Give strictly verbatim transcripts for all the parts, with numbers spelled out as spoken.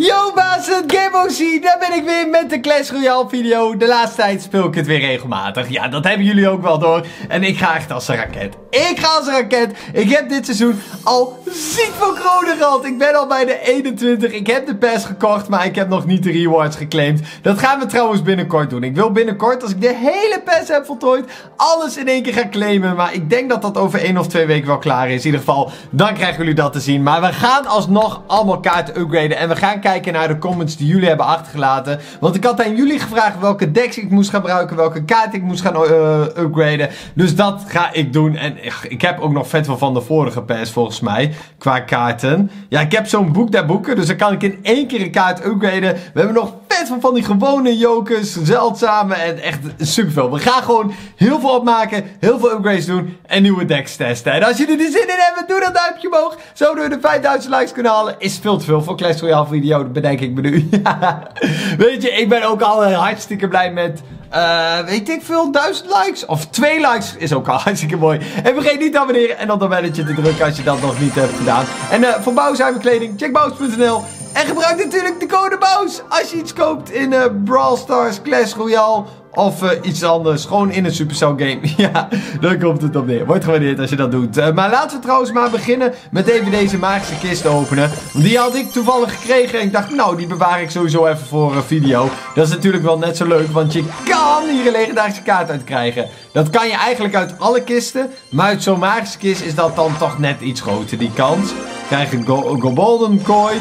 Yo baas, het Game O C, daar ben ik weer met de Clash Royale video. De laatste tijd speel ik het weer regelmatig. Ja, dat hebben jullie ook wel door. En ik ga echt als een raket. Ik ga als een raket. Ik heb dit seizoen al ziek veel kronen gehad. Ik ben al bij de eenentwintig. Ik heb de pass gekocht, maar ik heb nog niet de rewards geclaimd. Dat gaan we trouwens binnenkort doen. Ik wil binnenkort, als ik de hele pass heb voltooid, alles in één keer gaan claimen. Maar ik denk dat dat over één of twee weken wel klaar is. In ieder geval, dan krijgen jullie dat te zien. Maar we gaan alsnog allemaal kaarten upgraden. En we gaan kijken naar de comments die jullie hebben achtergelaten. Want ik had aan jullie gevraagd welke decks ik moest gebruiken, welke kaart ik moest gaan uh, upgraden. Dus dat ga ik doen. En ach, ik heb ook nog vet veel van de vorige pass volgens mij, qua kaarten. Ja, ik heb zo'n boek der boeken, dus dan kan ik in één keer een kaart upgraden. We hebben nog vet veel van die gewone jokers, zeldzame en echt superveel. We gaan gewoon heel veel opmaken, heel veel upgrades doen en nieuwe decks testen. En als jullie er zin in hebben, doe dat duimpje omhoog. Zouden we de vijfduizend likes kunnen halen. Is veel te veel voor Clash Royale video, dat bedenk ik me nu. Weet je, ik ben ook al hartstikke blij met... Uh, weet ik veel, duizend likes. Of twee likes is ook al hartstikke mooi. En vergeet niet te abonneren en dan dat belletje te drukken als je dat nog niet hebt gedaan. En uh, voor Bouwzuimer kleding, check bouws punt n l. En gebruik natuurlijk de code BOUWS als je iets koopt in uh, Brawl Stars, Clash Royale of uh, iets anders. Gewoon in een Supercell game. Ja, dan komt het op neer. Wordt gewaardeerd als je dat doet. Uh, maar laten we trouwens maar beginnen met even deze magische kist openen. Die had ik toevallig gekregen en ik dacht, nou, die bewaar ik sowieso even voor een video. Dat is natuurlijk wel net zo leuk, want je kan hier een legendarische kaart uit krijgen. Dat kan je eigenlijk uit alle kisten, maar uit zo'n magische kist is dat dan toch net iets groter, die kans. Krijg een go go golden kooi.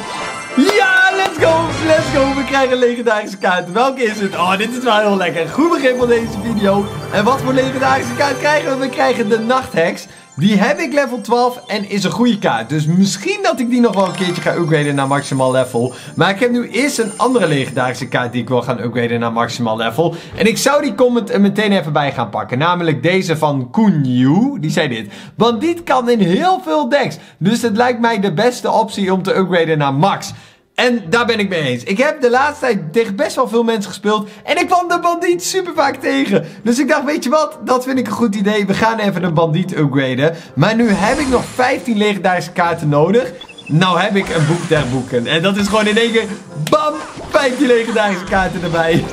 Ja, let's go, let's go. We krijgen een legendarische kaart. Welke is het? Oh, dit is wel heel lekker. Goed begin van deze video. En wat voor legendarische kaart krijgen we? We krijgen de Nachthex. Die heb ik level twaalf en is een goede kaart. Dus misschien dat ik die nog wel een keertje ga upgraden naar maximaal level. Maar ik heb nu eerst een andere legendarische kaart die ik wil gaan upgraden naar maximaal level. En ik zou die comment er meteen even bij gaan pakken. Namelijk deze van Kunyu. Die zei dit. Bandiet kan in heel veel decks. Dus het lijkt mij de beste optie om te upgraden naar max. En daar ben ik mee eens. Ik heb de laatste tijd tegen best wel veel mensen gespeeld. En ik kwam de bandiet super vaak tegen. Dus ik dacht, weet je wat? Dat vind ik een goed idee. We gaan even een bandiet upgraden. Maar nu heb ik nog vijftien legendarische kaarten nodig. Nou heb ik een boek der boeken. En dat is gewoon in één keer, bam, vijftien legendarische kaarten erbij.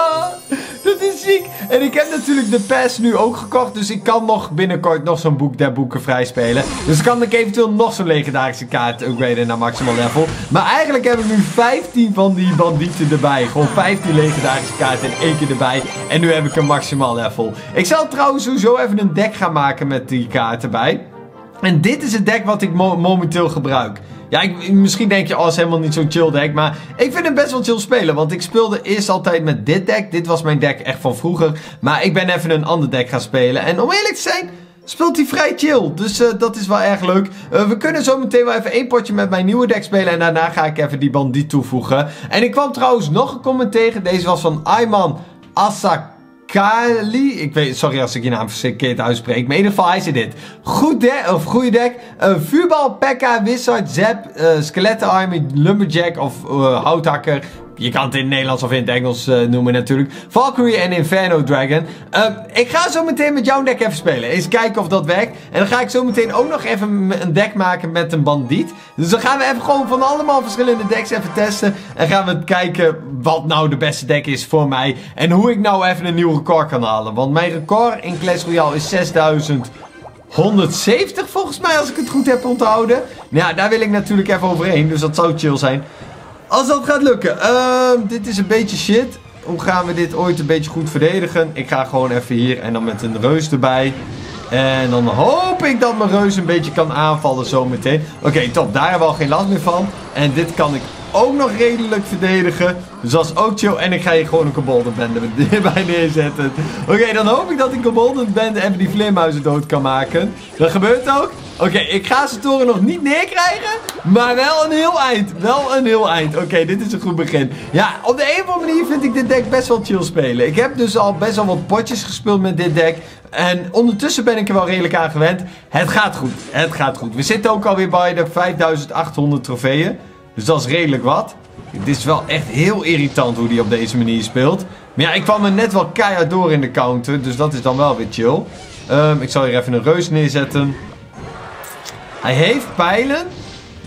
Dat is ziek. En ik heb natuurlijk de pass nu ook gekocht. Dus ik kan nog binnenkort nog zo'n boek der boeken vrijspelen. Dus kan ik eventueel nog zo'n legendarische kaart upgraden naar maximal level. Maar eigenlijk heb ik nu vijftien van die bandieten erbij. Gewoon vijftien legendarische kaarten in één keer erbij. En nu heb ik een maximaal level. Ik zal trouwens sowieso even een deck gaan maken met die kaarten erbij. En dit is het deck wat ik mo momenteel gebruik. Ja, ik, misschien denk je, oh, is helemaal niet zo'n chill deck. Maar ik vind het best wel chill spelen. Want ik speelde eerst altijd met dit deck. Dit was mijn deck echt van vroeger. Maar ik ben even een ander deck gaan spelen. En om eerlijk te zijn, speelt hij vrij chill. Dus uh, dat is wel erg leuk. Uh, we kunnen zo meteen wel even één potje met mijn nieuwe deck spelen. En daarna ga ik even die bandiet toevoegen. En ik kwam trouwens nog een comment tegen. Deze was van Ayman Asak. Kali, ik weet, sorry als ik je naam verkeerd uitspreek, maar in ieder geval hij zei dit. Goed deck, of goede deck, uh, vuurbal, P.E.K.K.A, Wizard, Zap, uh, Skeleton Army, Lumberjack of uh, Houthakker. Je kan het in het Nederlands of in het Engels uh, noemen natuurlijk. Valkyrie en Inferno Dragon. Uh, ik ga zo meteen met jouw deck even spelen. Eens kijken of dat werkt. En dan ga ik zo meteen ook nog even een deck maken met een bandiet. Dus dan gaan we even gewoon van allemaal verschillende decks even testen. En gaan we kijken wat nou de beste deck is voor mij. En hoe ik nou even een nieuw record kan halen. Want mijn record in Clash Royale is zesduizend honderdzeventig volgens mij, als ik het goed heb onthouden. Nou ja, daar wil ik natuurlijk even overheen. Dus dat zou chill zijn. Als dat gaat lukken. Uh, dit is een beetje shit. Hoe gaan we dit ooit een beetje goed verdedigen? Ik ga gewoon even hier en dan met een reus erbij. En dan hoop ik dat mijn reus een beetje kan aanvallen zometeen. Oké, okay, top. Daar hebben we al geen last meer van. En dit kan ik ook nog redelijk verdedigen. Dus dat is ook chill. En ik ga hier gewoon een Golden Band erbij neerzetten. Oké, okay, dan hoop ik dat ik een Golden Band even die vleermuizen dood kan maken. Dat gebeurt ook. Oké, okay, ik ga zijn toren nog niet neerkrijgen. Maar wel een heel eind. Wel een heel eind. Oké, okay, dit is een goed begin. Ja, op de een of andere manier vind ik dit deck best wel chill spelen. Ik heb dus al best wel wat potjes gespeeld met dit deck. En ondertussen ben ik er wel redelijk aan gewend. Het gaat goed. Het gaat goed. We zitten ook alweer bij de vijfduizend achthonderd trofeeën. Dus dat is redelijk wat. Dit is wel echt heel irritant hoe die op deze manier speelt. Maar ja, ik kwam er net wel keihard door in de counter. Dus dat is dan wel weer chill. Um, ik zal hier even een reus neerzetten. Hij heeft pijlen.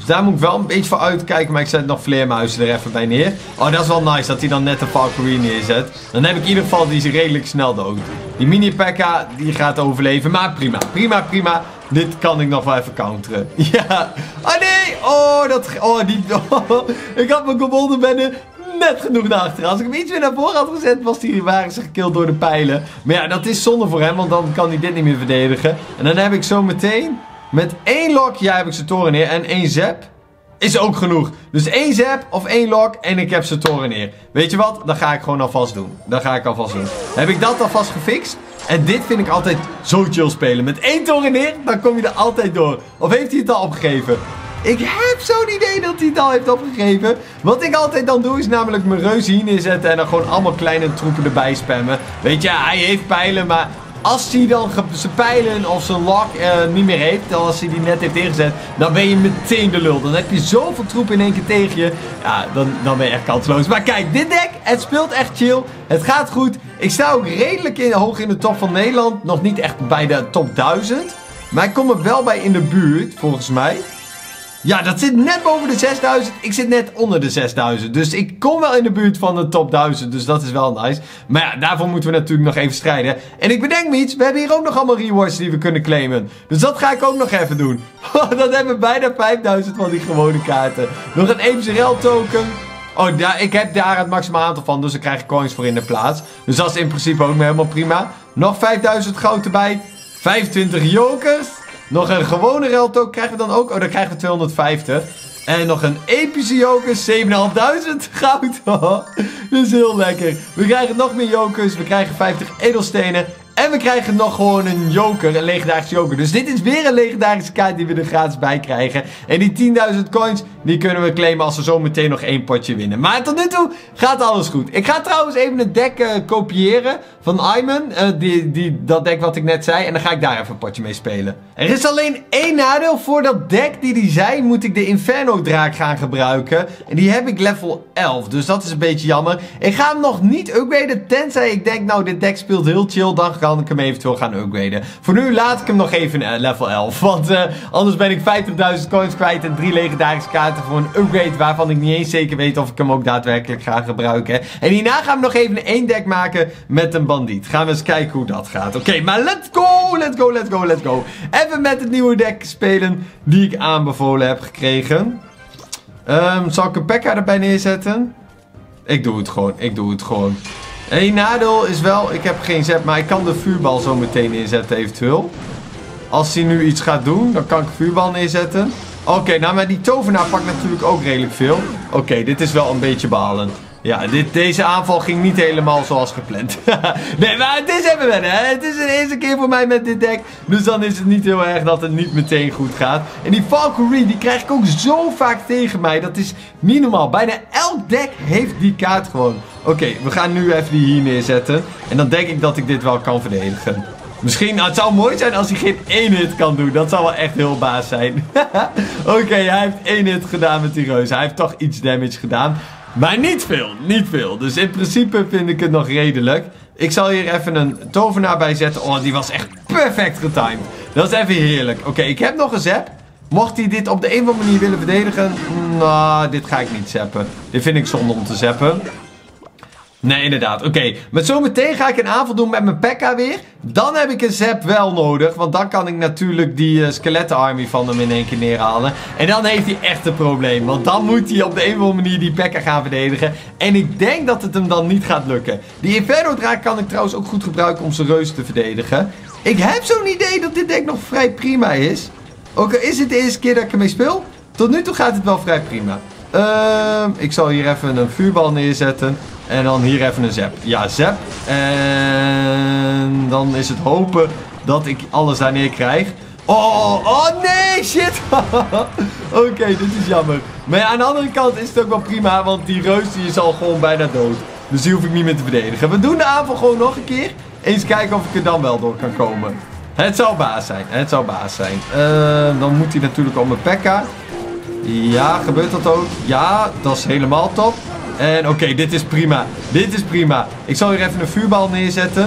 Dus daar moet ik wel een beetje voor uitkijken. Maar ik zet nog vleermuizen er even bij neer. Oh, dat is wel nice dat hij dan net een Valkyrie neerzet. Dan heb ik in ieder geval die redelijk snel dood. Die mini-P.E.K.K.A. die gaat overleven. Maar prima, prima, prima. Dit kan ik nog wel even counteren. Ja. Oh nee. Oh, dat... Oh, die... Oh, ik had mijn Golden Banner net genoeg naar achteren. Als ik hem iets weer naar voren had gezet, was die, waren ze gekild door de pijlen. Maar ja, dat is zonde voor hem, want dan kan hij dit niet meer verdedigen. En dan heb ik zo meteen met één lock, ja, heb ik zijn toren neer. En één zap is ook genoeg. Dus één zap of één lock en ik heb zijn toren neer. Weet je wat? Dat ga ik gewoon alvast doen. Dat ga ik alvast doen. Heb ik dat alvast gefixt? En dit vind ik altijd zo chill spelen. Met één toren neer, dan kom je er altijd door. Of heeft hij het al opgegeven? Ik heb zo'n idee dat hij het al heeft opgegeven. Wat ik altijd dan doe is namelijk mijn reuzen hier neerzetten en dan gewoon allemaal kleine troepen erbij spammen. Weet je, hij heeft pijlen, maar als hij dan zijn pijlen of zijn lock uh, niet meer heeft, dan als hij die net heeft ingezet, dan ben je meteen de lul. Dan heb je zoveel troepen in één keer tegen je. Ja, dan, dan ben je echt kansloos. Maar kijk, dit deck, het speelt echt chill. Het gaat goed. Ik sta ook redelijk in, hoog in de top van Nederland. Nog niet echt bij de top duizend. Maar ik kom er wel bij in de buurt, volgens mij. Ja, dat zit net boven de zesduizend. Ik zit net onder de zesduizend. Dus ik kom wel in de buurt van de top duizend. Dus dat is wel nice. Maar ja, daarvoor moeten we natuurlijk nog even strijden. En ik bedenk me iets. We hebben hier ook nog allemaal rewards die we kunnen claimen. Dus dat ga ik ook nog even doen. Dan hebben we bijna vijfduizend van die gewone kaarten. Nog een E P C R L token. Oh, daar, ik heb daar het maximaal aantal van. Dus daar krijg ik coins voor in de plaats. Dus dat is in principe ook helemaal prima. Nog vijfduizend goud erbij. vijfentwintig jokers. Nog een gewone reltoken krijgen we dan ook. Oh, dan krijgen we tweehonderdvijftig. En nog een epische joker. zevenduizend vijfhonderd goud. Oh, dat is heel lekker. We krijgen nog meer jokers. We krijgen vijftig edelstenen. En we krijgen nog gewoon een joker. Een legendarische joker. Dus dit is weer een legendarische kaart die we er gratis bij krijgen. En die tienduizend coins, die kunnen we claimen als we zo meteen nog één potje winnen. Maar tot nu toe gaat alles goed. Ik ga trouwens even het deck uh, kopiëren van Ayman. Uh, die, die, dat deck wat ik net zei. En dan ga ik daar even een potje mee spelen. Er is alleen één nadeel. Voor dat deck die die zei, moet ik de Inferno draak gaan gebruiken. En die heb ik level elf. Dus dat is een beetje jammer. Ik ga hem nog niet upgraden. Tenzij ik denk, nou dit deck speelt heel chill. Dan kan ik hem eventueel gaan upgraden. Voor nu laat ik hem nog even uh, level elf. Want uh, anders ben ik vijftigduizend coins kwijt. En drie legendarische kaarten voor een upgrade. Waarvan ik niet eens zeker weet of ik hem ook daadwerkelijk ga gebruiken. En hierna gaan we nog even een één deck maken met een bandiet. Gaan we eens kijken hoe dat gaat. Oké, okay, maar let's go, let's go, let's go, let's go. Even met het nieuwe deck spelen die ik aanbevolen heb gekregen. Um, zal ik een P E K K A erbij neerzetten? Ik doe het gewoon, ik doe het gewoon. Eén nadeel is wel, ik heb geen zap, maar ik kan de vuurbal zo meteen neerzetten eventueel. Als hij nu iets gaat doen, dan kan ik een vuurbal neerzetten. Oké, okay, nou maar die tovenaar pakt natuurlijk ook redelijk veel. Oké, okay, dit is wel een beetje balen. Ja, dit, deze aanval ging niet helemaal zoals gepland. Nee, maar het is even wennen, hè. Het is de eerste keer voor mij met dit deck. Dus dan is het niet heel erg dat het niet meteen goed gaat. En die Valkyrie, die krijg ik ook zo vaak tegen mij. Dat is niet normaal. Bijna elk deck heeft die kaart gewoon. Oké, okay, we gaan nu even die hier neerzetten. En dan denk ik dat ik dit wel kan verdedigen. Misschien, nou, het zou mooi zijn als hij geen één hit kan doen. Dat zou wel echt heel baas zijn. Oké, okay, hij heeft één hit gedaan met die reus. Hij heeft toch iets damage gedaan. Maar niet veel, niet veel. Dus in principe vind ik het nog redelijk. Ik zal hier even een tovenaar bij zetten. Oh, die was echt perfect getimed. Dat is even heerlijk. Oké, okay, ik heb nog een zap. Mocht hij dit op de een of andere manier willen verdedigen. Nou, dit ga ik niet zappen. Dit vind ik zonde om te zappen. Nee, inderdaad. Oké, okay. Met zometeen ga ik een aanval doen met mijn P E K K A weer. Dan heb ik een zap wel nodig. Want dan kan ik natuurlijk die uh, skeletten-army van hem in één keer neerhalen. En dan heeft hij echt een probleem. Want dan moet hij op de een of andere manier die P E K K A gaan verdedigen. En ik denk dat het hem dan niet gaat lukken. Die Inferno-draak kan ik trouwens ook goed gebruiken om zijn reus te verdedigen. Ik heb zo'n idee dat dit deck nog vrij prima is. Ook al is het de eerste keer dat ik ermee speel. Tot nu toe gaat het wel vrij prima. Uh, ik zal hier even een vuurbal neerzetten. En dan hier even een zap. Ja, zap. En dan is het hopen dat ik alles daar neer krijg. Oh, oh nee, shit. Oké, okay, dit is jammer. Maar ja, aan de andere kant is het ook wel prima. Want die reus die is al gewoon bijna dood. Dus die hoef ik niet meer te verdedigen. We doen de aanval gewoon nog een keer. Eens kijken of ik er dan wel door kan komen. Het zou baas zijn. Het zou baas zijn. Uh, dan moet hij natuurlijk op mijn P E K K A. Ja, gebeurt dat ook? Ja, dat is helemaal top. En oké, okay, dit is prima. Dit is prima. Ik zal hier even een vuurbal neerzetten.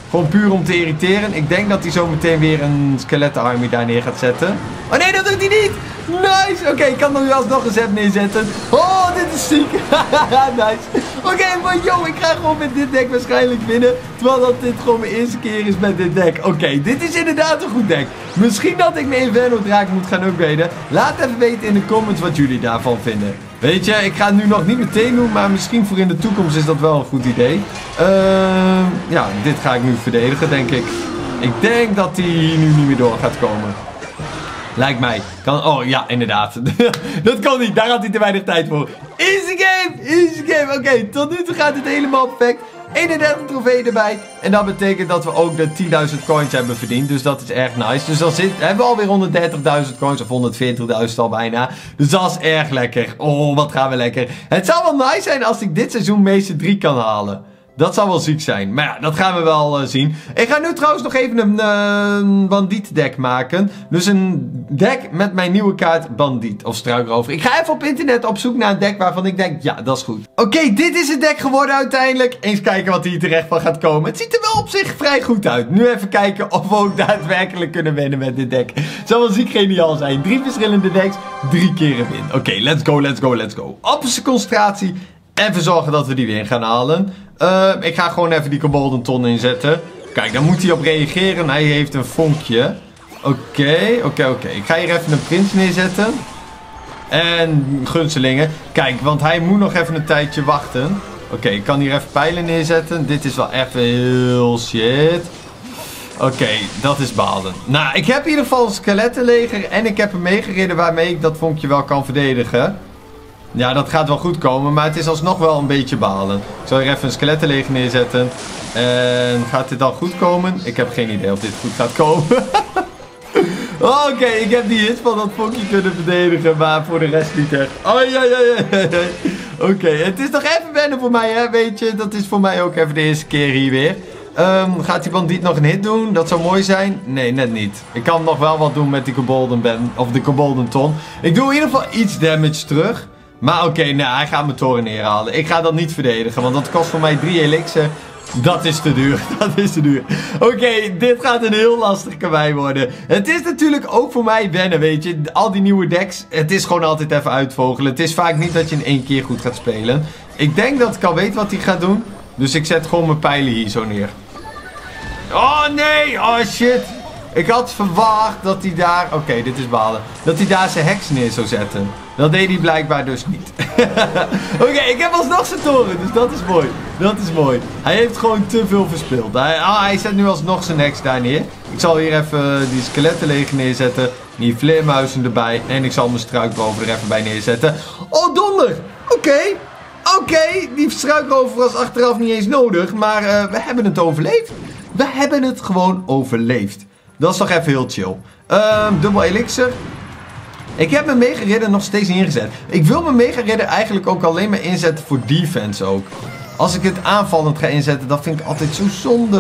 Gewoon puur om te irriteren. Ik denk dat hij zo meteen weer een skeleton-army daar neer gaat zetten. Oh nee, dat doet hij niet! Nice! Oké, okay, ik kan er nu alsnog een zet neerzetten. Oh, dit is ziek! Nice! Oké, okay, maar yo, ik ga gewoon met dit deck waarschijnlijk winnen. Terwijl dat dit gewoon mijn eerste keer is met dit deck. Oké, okay, dit is inderdaad een goed deck. Misschien dat ik mijn Inferno Draak moet gaan upgraden. Laat even weten in de comments wat jullie daarvan vinden. Weet je, ik ga het nu nog niet meteen doen, maar misschien voor in de toekomst is dat wel een goed idee. Uh, ja, dit ga ik nu verdedigen, denk ik. Ik denk dat hij hier nu niet meer door gaat komen. Lijkt mij. Kan... Oh, ja, inderdaad. Dat kan niet. Daar had hij te weinig tijd voor. Easy game! Easy game. Oké, okay, tot nu toe gaat het helemaal perfect. eenendertig trofee erbij. En dat betekent dat we ook de tienduizend coins hebben verdiend. Dus dat is erg nice. Dus dan zit, hebben we alweer honderddertigduizend coins. Of honderdveertigduizend al bijna. Dus dat is erg lekker. Oh, wat gaan we lekker. Het zou wel nice zijn als ik dit seizoen meeste drie kan halen. Dat zou wel ziek zijn. Maar ja, dat gaan we wel uh, zien. Ik ga nu trouwens nog even een uh, bandiet deck maken. Dus een deck met mijn nieuwe kaart bandiet. Of struikrover. Ik ga even op internet op zoek naar een deck waarvan ik denk, ja, dat is goed. Oké, okay, dit is het deck geworden uiteindelijk. Eens kijken wat hier terecht van gaat komen. Het ziet er wel op zich vrij goed uit. Nu even kijken of we ook daadwerkelijk kunnen winnen met dit deck. Het zou wel ziek geniaal zijn. Drie verschillende decks, drie keer een win. Oké, okay, let's go, let's go, let's go. Optische concentratie. Even zorgen dat we die weer gaan halen. Uh, ik ga gewoon even die Golden Ton inzetten. Kijk, daar moet hij op reageren. Hij heeft een vonkje. Oké, okay, oké, okay, oké. Okay. Ik ga hier even een prins neerzetten. En gunselingen. Kijk, want hij moet nog even een tijdje wachten. Oké, okay, ik kan hier even pijlen neerzetten. Dit is wel echt heel shit. Oké, okay, dat is balen. Nou, ik heb in ieder geval een skelettenleger. En ik heb hem meegereden waarmee ik dat vonkje wel kan verdedigen. Ja, dat gaat wel goed komen, maar het is alsnog wel een beetje balen. Ik zal hier even een skelettenleger neerzetten. En gaat dit dan goed komen? Ik heb geen idee of dit goed gaat komen. Oké, okay, ik heb die hit van dat vonkje kunnen verdedigen, maar voor de rest niet echt. Oh, ja, ja, ja, ja. Oké, okay, het is toch even wennen voor mij, hè, weet je. Dat is voor mij ook even de eerste keer hier weer. Um, gaat die bandiet nog een hit doen? Dat zou mooi zijn. Nee, net niet. Ik kan nog wel wat doen met die Golden Ben, of de Golden Ton. Ik doe in ieder geval iets damage terug. Maar oké, okay, nou, hij gaat mijn toren neerhalen. Ik ga dat niet verdedigen, want dat kost voor mij drie elixir. Dat is te duur, dat is te duur. Oké, okay, dit gaat een heel lastig karwei worden. Het is natuurlijk ook voor mij wennen, weet je. Al die nieuwe decks, het is gewoon altijd even uitvogelen. Het is vaak niet dat je in één keer goed gaat spelen. Ik denk dat ik al weet wat hij gaat doen. Dus ik zet gewoon mijn pijlen hier zo neer. Oh nee, oh shit. Ik had verwacht dat hij daar... Oké, okay, dit is balen. Dat hij daar zijn heks neer zou zetten. Dat deed hij blijkbaar dus niet. Oké, okay, ik heb alsnog zijn toren. Dus dat is mooi. Dat is mooi. Hij heeft gewoon te veel verspeeld. Hij, ah, hij zet nu alsnog zijn heks daar neer. Ik zal hier even die skelettenleger neerzetten. Die vleermuizen erbij. En ik zal mijn struikrover er even bij neerzetten. Oh, donder! Oké. Okay. Oké, okay. Die struikrover was achteraf niet eens nodig. Maar uh, we hebben het overleefd. We hebben het gewoon overleefd. Dat is toch even heel chill. Uh, dubbel elixir. Ik heb mijn Mega Ridder nog steeds niet ingezet. Ik wil mijn Mega Ridder eigenlijk ook alleen maar inzetten voor defense ook. Als ik het aanvallend ga inzetten, dat vind ik altijd zo zonde.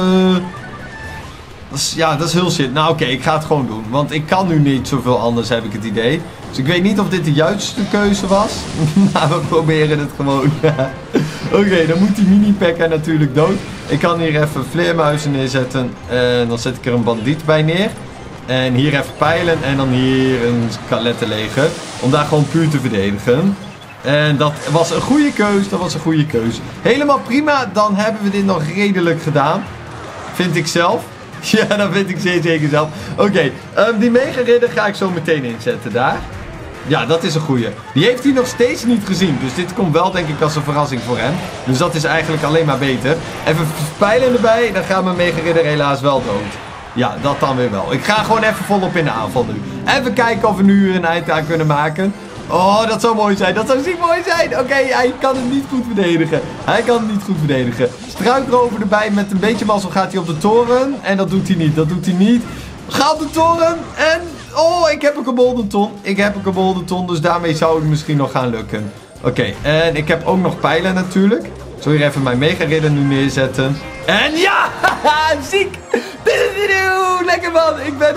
Dat is, ja, dat is heel shit. Nou oké, okay, ik ga het gewoon doen. Want ik kan nu niet zoveel anders, heb ik het idee. Dus ik weet niet of dit de juiste keuze was. Maar we proberen het gewoon. Oké, okay, dan moet die mini-packer natuurlijk dood. Ik kan hier even vleermuizen neerzetten. En dan zet ik er een bandiet bij neer. En hier even pijlen en dan hier een skelettenleger. Om daar gewoon puur te verdedigen. En dat was een goede keus. Dat was een goede keus. Helemaal prima. Dan hebben we dit nog redelijk gedaan. Vind ik zelf. Ja, dat vind ik zeer zeker zelf. Oké, okay, um, die Mega Ridder ga ik zo meteen inzetten daar. Ja, dat is een goeie. Die heeft hij nog steeds niet gezien. Dus dit komt wel denk ik als een verrassing voor hem. Dus dat is eigenlijk alleen maar beter. Even pijlen erbij. Dan gaat mijn Mega Ridder helaas wel dood. Ja, dat dan weer wel. Ik ga gewoon even volop in de aanval nu. Even kijken of we nu een eind aan kunnen maken. Oh, dat zou mooi zijn. Dat zou ziek mooi zijn. Oké, okay, hij kan het niet goed verdedigen. Hij kan het niet goed verdedigen. Struikrover erbij. Met een beetje mazzel gaat hij op de toren. En dat doet hij niet. Dat doet hij niet. Ga op de toren. En... Oh, ik heb een Golden Ton. Ik heb een Golden Ton. Dus daarmee zou het misschien nog gaan lukken. Oké, okay, en ik heb ook nog pijlen natuurlijk. Ik zal hier even mijn Mega Ridder nu neerzetten. En ja! Ziek! Dit is video! Lekker man! Ik ben op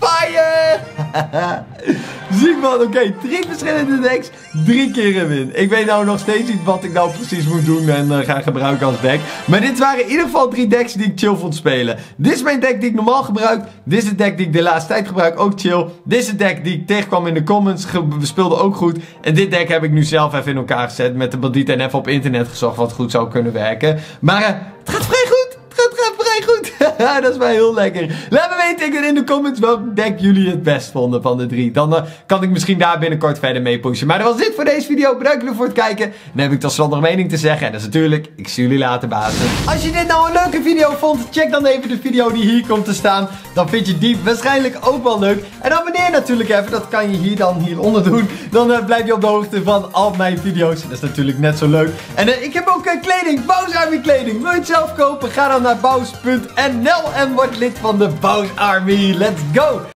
Fire! Ziek man, oké. Okay. Drie verschillende decks. Drie keer een win. Ik weet nou nog steeds niet wat ik nou precies moet doen en uh, ga gebruiken als deck. Maar dit waren in ieder geval drie decks die ik chill vond spelen. Dit is mijn deck die ik normaal gebruik. Dit is het deck die ik de laatste tijd gebruik. Ook chill. Dit is het deck die ik tegenkwam in de comments. Speelde ook goed. En dit deck heb ik nu zelf even in elkaar gezet. Met de bandiet en even op internet gezocht wat goed zou kunnen werken. Maar uh, het gaat vrij goed. Het gaat vrij goed. Dat is wel heel lekker. Laat me weten in de comments welk deck jullie het best vonden van de drie. Dan uh, kan ik misschien daar binnenkort verder mee pushen. Maar dat was dit voor deze video. Bedankt jullie voor het kijken. Dan heb ik tot slot nog een mening te zeggen. En dat is natuurlijk, ik zie jullie later, bazen. Als je dit nou een leuke video vond, check dan even de video die hier komt te staan. Dan vind je die waarschijnlijk ook wel leuk. En abonneer natuurlijk even. Dat kan je hier dan hieronder doen. Dan uh, blijf je op de hoogte van al mijn video's. Dat is natuurlijk net zo leuk. En uh, ik heb ook uh, kleding. Baus Army kleding. Wil je het zelf kopen? Ga dan naar baus punt n l en word lid van de Baus Army. Let's go!